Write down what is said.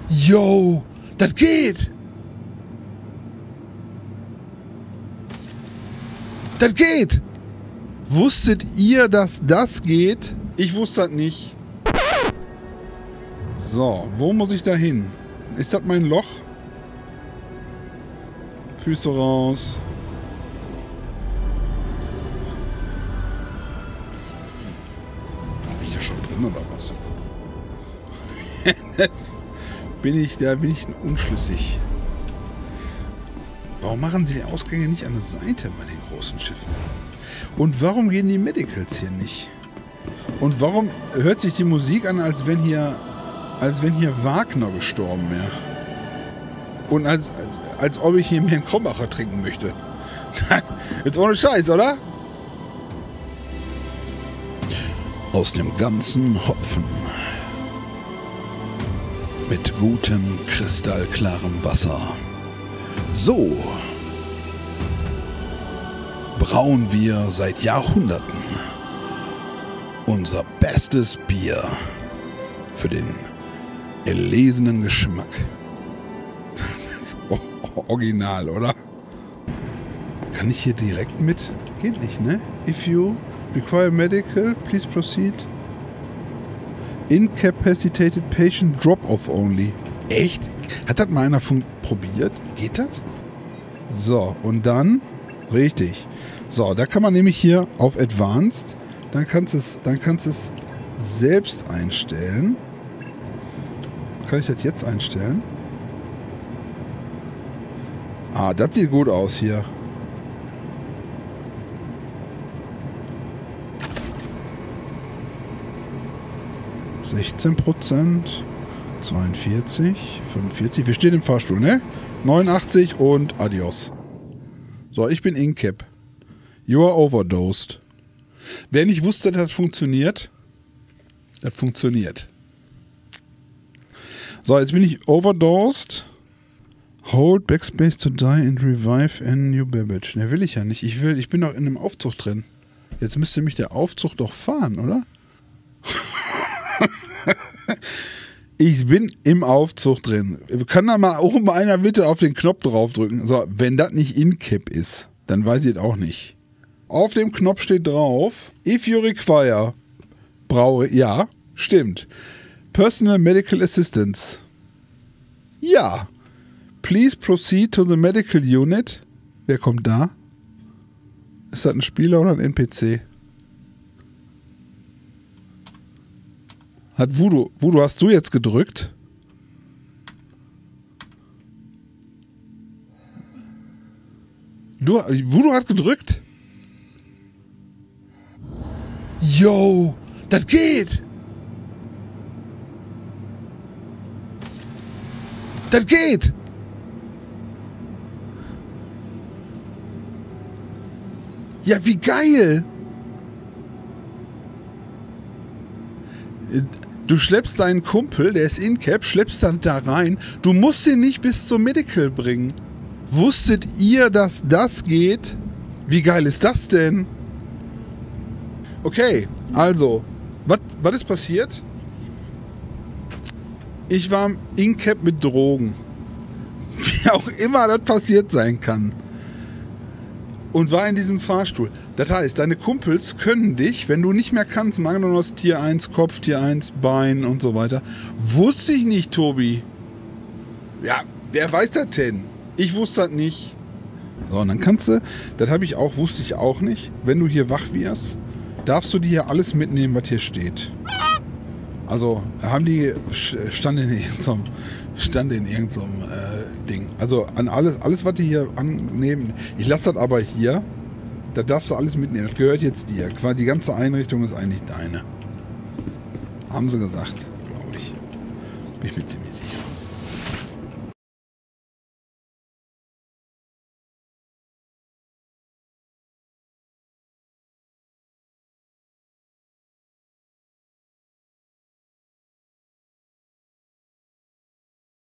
Yo, das geht! Das geht! Wusstet ihr, dass das geht? Ich wusste das nicht. So, wo muss ich da hin? Ist das mein Loch? Füße raus. Bin ich da schon drin oder was? Da bin ich unschlüssig. Warum machen sie die Ausgänge nicht an der Seite bei den großen Schiffen? Und warum gehen die Medicals hier nicht? Und warum hört sich die Musik an, als wenn hier Wagner gestorben wäre? Und als ob ich hier mehr einen Krombacher trinken möchte. Jetzt ohne Scheiß, oder? Aus dem ganzen Hopfen. Mit gutem, kristallklarem Wasser. So brauen wir seit Jahrhunderten unser bestes Bier für den erlesenen Geschmack. Das ist original, oder? Kann ich hier direkt mit? Geht nicht, ne? If you require medical, please proceed. Incapacitated patient drop-off only. Echt? Hat das mal einer probiert? Geht das? So, und dann... Richtig. So, da kann man nämlich hier auf Advanced, dann kannst du es selbst einstellen. Kann ich das jetzt einstellen? Ah, das sieht gut aus hier. %, 42, 45. Wir stehen im Fahrstuhl, ne? 89 und adios. So, ich bin Incap. You are overdosed. Wer nicht wusste, dass das funktioniert, das funktioniert. So, jetzt bin ich overdosed. Hold Backspace to die and revive a new Babbage. Ne, will ich ja nicht. Ich bin doch in einem Aufzug drin. Jetzt müsste mich der Aufzug doch fahren, oder? Ich bin im Aufzug drin. Kann da mal oben einer bitte auf den Knopf draufdrücken? So, wenn das nicht Incap ist, dann weiß ich es auch nicht. Auf dem Knopf steht drauf, if you require, ja, stimmt. Personal Medical Assistance. Ja. Please proceed to the medical unit. Wer kommt da? Ist das ein Spieler oder ein NPC? Hat Voodoo, hast du jetzt gedrückt? Voodoo hat gedrückt? Yo, das geht! Das geht! Ja, wie geil! Du schleppst deinen Kumpel, der ist Incap, schleppst dann da rein. Du musst ihn nicht bis zum Medical bringen. Wusstet ihr, dass das geht? Wie geil ist das denn? Okay, also, was ist passiert? Ich war im Incap mit Drogen. Wie auch immer das passiert sein kann. Und war in diesem Fahrstuhl. Das heißt, deine Kumpels können dich, wenn du nicht mehr kannst, machen nur noch Tier 1 Kopf, Tier 1 Bein und so weiter. Wusste ich nicht, Tobi. Ja, wer weiß das denn? Ich wusste das nicht. So, und dann kannst du, wusste ich auch nicht, wenn du hier wach wirst, darfst du dir hier alles mitnehmen, was hier steht. Also, stand in irgendeinem Ding. Also an alles, was die hier annehmen. Ich lasse das aber hier. Da darfst du alles mitnehmen. Das gehört jetzt dir. Quasi die ganze Einrichtung ist eigentlich deine. Haben sie gesagt, glaube ich. Bin ich mir ziemlich sicher.